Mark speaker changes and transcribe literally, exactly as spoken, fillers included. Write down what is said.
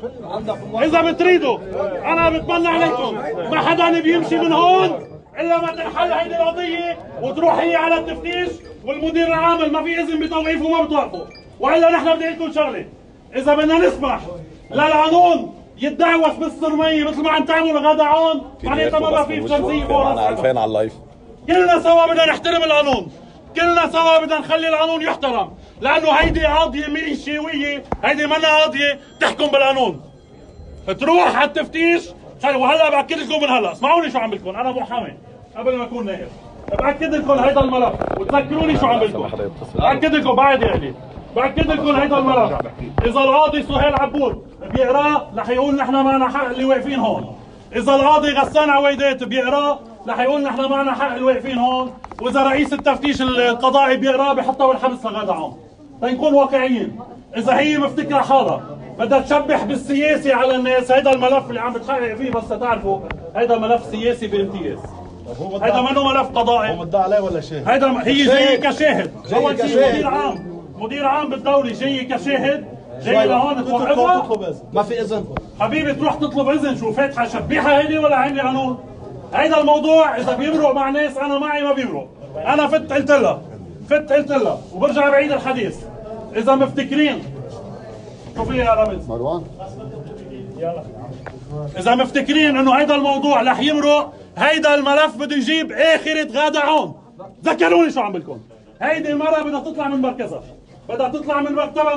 Speaker 1: اذا بتريدوا انا بتمنى عليكم ما حدا بيمشي من هون الا ما تنحل هيدي القضيه وتروح هي على التفتيش والمدير العام ما في اذن بتوقيف وما بتوقفوا. والا نحن بدي لكم شغله، اذا بدنا نسمح للقانون يتدعوس بالسرميه مثل ما عم تعملوا غدا عون معناتها ما في شمسيه فوق
Speaker 2: ألفين على اللايف.
Speaker 1: كلنا سوا بدنا نحترم القانون، كلنا سوا بدنا نخلي القانون يحترم، لانه هيدي قاضيه ميليشياويه، هيدي منا قاضيه تحكم بالقانون. تروح على التفتيش وهلا باكد لكم من هلا، اسمعوني شو عم لكم، انا محامي قبل ما اكون نائب، باكد لكم هيدا الملف وتذكروني شو عم لكم. باكد لكم بعد يعني باكد لكم هيدا الملف، اذا القاضي سهيل عبود بيقراه رح يقول نحن معنا حق اللي واقفين هون، اذا القاضي غسان عويدات بيقراه رح يقول نحن معنا حق اللي واقفين هون، واذا رئيس التفتيش القضائي بيقراه بحطه بالحبس لغدا عون. تنكون واقعيين، اذا هي مفتكره حالها بدها تشبح بالسياسي على الناس، هيدا الملف اللي عم بتحقق فيه بس تعرفوا هيدا ملف سياسي بامتياز، هيدا منه ملف قضائي.
Speaker 3: هو مدعي عليه ولا شاهد؟
Speaker 1: هيدا هي جاي كشاهد، اول شيء مدير عام مدير عام بالدولة جاي كشاهد، جاي لهون توقفها
Speaker 3: ما في اذن
Speaker 1: حبيبي تروح تطلب اذن. شو فاتحه شبيحه هيدي ولا عندي قانون؟ هيدا الموضوع اذا بيمرق مع ناس انا معي ما بيمرق، انا فت قلت لها فت قلت لها وبرجع بعيد الحديث. اذا مفتكرين شو في يا رامز
Speaker 4: مروان
Speaker 1: يلا اذا مفتكرين انه هيدا الموضوع رح يمرق، هيدا الملف بده يجيب اخرة غادا عون. ذكروني شو عم لكم، هيدي المرة بدها تطلع من مركزها، بدها تطلع من مكتبها.